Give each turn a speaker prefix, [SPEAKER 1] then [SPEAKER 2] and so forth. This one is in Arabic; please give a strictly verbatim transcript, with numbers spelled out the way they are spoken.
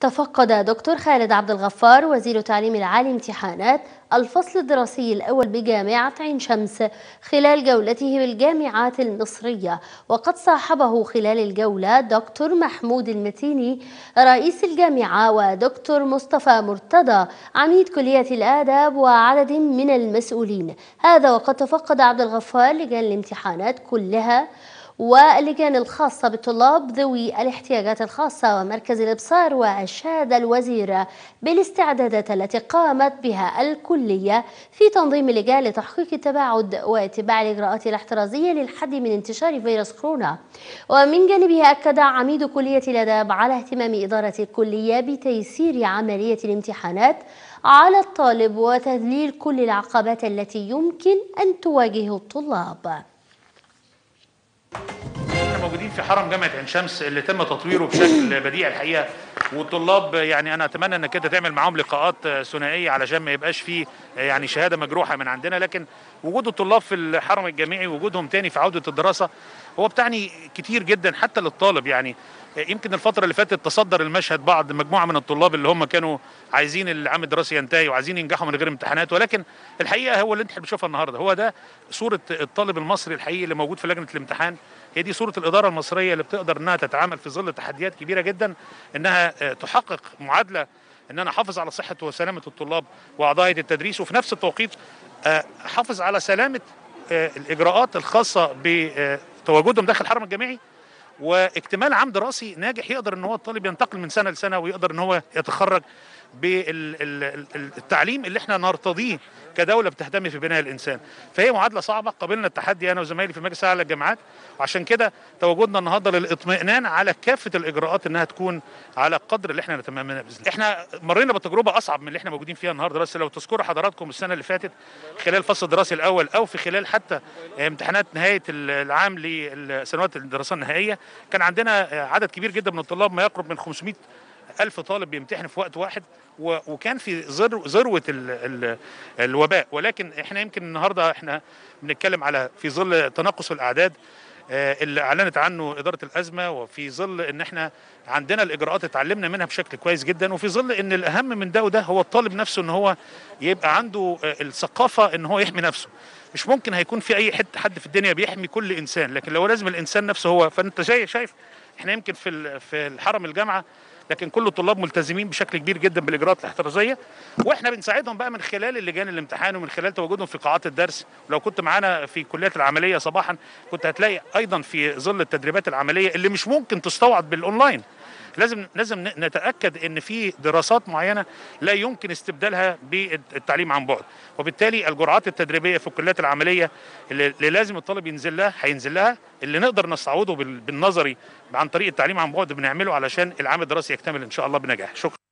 [SPEAKER 1] تفقد دكتور خالد عبد الغفار وزير التعليم العالي امتحانات الفصل الدراسي الأول بجامعة عين شمس خلال جولته بالجامعات المصرية، وقد صاحبه خلال الجولة دكتور محمود المتيني رئيس الجامعة ودكتور مصطفى مرتضى عميد كلية الآداب وعدد من المسؤولين. هذا وقد تفقد عبد الغفار لجان الامتحانات كلها واللجان الخاصة بالطلاب ذوي الاحتياجات الخاصة ومركز الإبصار، وأشاد الوزير بالاستعدادات التي قامت بها الكلية في تنظيم اللجان لتحقيق التباعد واتباع الإجراءات الاحترازية للحد من انتشار فيروس كورونا. ومن جانبه أكد عميد كلية الآداب على اهتمام إدارة الكلية بتيسير عملية الامتحانات على الطالب وتذليل كل العقبات التي يمكن أن تواجه الطلاب.
[SPEAKER 2] احنا موجودين في حرم جامعة عين شمس اللي تم تطويره بشكل بديع الحقيقة، والطلاب يعني انا اتمنى انك انت تعمل معاهم لقاءات ثنائيه علشان ما يبقاش فيه يعني شهاده مجروحه من عندنا، لكن وجود الطلاب في الحرم الجامعي وجودهم تاني في عوده الدراسه هو بتعني كتير جدا حتى للطالب. يعني يمكن الفتره اللي فاتت تصدر المشهد بعض مجموعه من الطلاب اللي هم كانوا عايزين العام الدراسي ينتهي وعايزين ينجحوا من غير امتحانات، ولكن الحقيقه هو اللي انت بتشوفها النهارده هو ده صوره الطالب المصري الحقيقي اللي موجود في لجنه الامتحان. هي دي صوره الاداره المصريه اللي بتقدر انها تتعامل في ظل تحديات كبيره جدا، انها تحقق معادله ان انا احافظ على صحه وسلامه الطلاب واعضاء هيئه التدريس، وفي نفس التوقيت احافظ على سلامه الاجراءات الخاصه بتواجدهم داخل الحرم الجامعي، واكتمال عام دراسي ناجح يقدر ان هو الطالب ينتقل من سنه لسنه ويقدر ان هو يتخرج بالتعليم اللي احنا نرتضيه كدوله بتهتم في بناء الانسان. فهي معادله صعبه، قابلنا التحدي انا وزمايلي في المجلس الاعلى للجامعات، وعشان كده تواجدنا النهارده للاطمئنان على كافه الاجراءات انها تكون على القدر اللي احنا نتمناه باذن الله. احنا مرينا بتجربه اصعب من اللي احنا موجودين فيها النهارده، بس لو تذكروا حضراتكم السنه اللي فاتت خلال الفصل الدراسي الاول او في خلال حتى امتحانات نهايه العام لسنوات الدراسه النهائيه، كان عندنا عدد كبير جدا من الطلاب، ما يقرب من خمسمائة ألف طالب بيمتحن في وقت واحد، وكان في ذروه الوباء. ولكن احنا يمكن النهارده احنا بنتكلم على في ظل تناقص الاعداد اللي اعلنت عنه اداره الازمه، وفي ظل ان احنا عندنا الاجراءات اتعلمنا منها بشكل كويس جدا، وفي ظل ان الاهم من ده وده هو الطالب نفسه ان هو يبقى عنده الثقافه ان هو يحمي نفسه. مش ممكن هيكون في اي حد حد في الدنيا بيحمي كل انسان، لكن لو لازم الانسان نفسه هو. فانت شايف شايف احنا يمكن في في الحرم الجامعه لكن كل الطلاب ملتزمين بشكل كبير جدا بالاجراءات الاحترازيه، واحنا بنساعدهم بقى من خلال اللجان الامتحان ومن خلال تواجدهم في قاعات الدرس. ولو كنت معانا في كليات العمليه صباحا كنت هتلاقي ايضا في ظل التدريبات العمليه اللي مش ممكن تستوعب بالاونلاين، لازم لازم نتاكد ان في دراسات معينه لا يمكن استبدالها بالتعليم عن بعد، وبالتالي الجرعات التدريبيه في الكليات العمليه اللي لازم الطالب ينزل لها هينزل لها، اللي نقدر نستعوضه بالنظري عن طريق التعليم عن بعد بنعمله علشان العام الدراسي يكتمل ان شاء الله بنجاح. شكرا.